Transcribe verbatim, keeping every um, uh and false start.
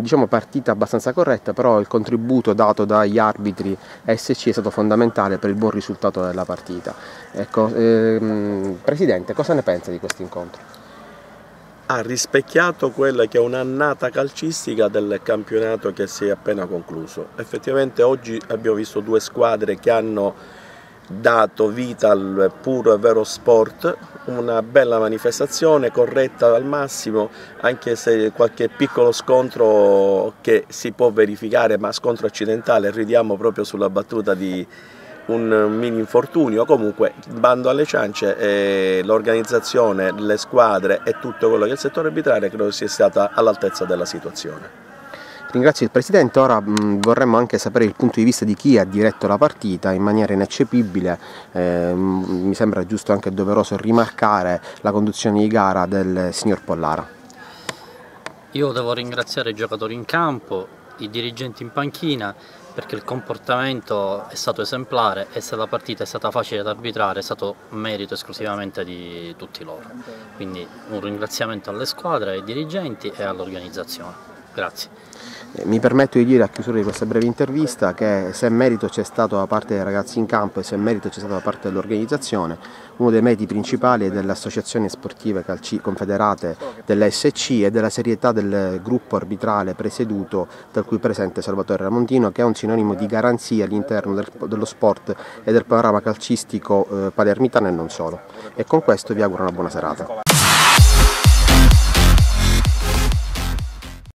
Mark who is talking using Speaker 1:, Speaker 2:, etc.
Speaker 1: diciamo partita abbastanza corretta, però il contributo dato dagli arbitri S C è stato fondamentale per il buon risultato della partita. Ecco, ehm, Presidente, cosa ne pensa di questo incontro?
Speaker 2: Ha rispecchiato quella che è un'annata calcistica del campionato che si è appena concluso. Effettivamente oggi abbiamo visto due squadre che hanno dato vita al puro e vero sport, una bella manifestazione corretta al massimo, anche se qualche piccolo scontro che si può verificare, ma scontro accidentale, ridiamo proprio sulla battuta di un mini infortunio. Comunque bando alle ciance, eh, l'organizzazione, le squadre e tutto quello che è il settore arbitrale credo sia stata all'altezza della situazione.
Speaker 1: Ringrazio il Presidente, ora mh, vorremmo anche sapere il punto di vista di chi ha diretto la partita in maniera ineccepibile. Eh, mi sembra giusto anche doveroso rimarcare la conduzione di gara del signor Pollara.
Speaker 3: Io devo ringraziare i giocatori in campo, i dirigenti in panchina, perché il comportamento è stato esemplare e se la partita è stata facile da arbitrare è stato merito esclusivamente di tutti loro. Quindi un ringraziamento alle squadre, ai dirigenti e all'organizzazione. Grazie.
Speaker 1: Mi permetto di dire a chiusura di questa breve intervista che se merito c'è stato da parte dei ragazzi in campo e se merito c'è stato da parte dell'organizzazione, uno dei meriti principali è delle associazioni sportive calci confederate dell'S C e della serietà del gruppo arbitrale presieduto dal cui presente Salvatore Ramondino, che è un sinonimo di garanzia all'interno del, dello sport e del panorama calcistico eh, palermitano e non solo. E con questo vi auguro una buona serata.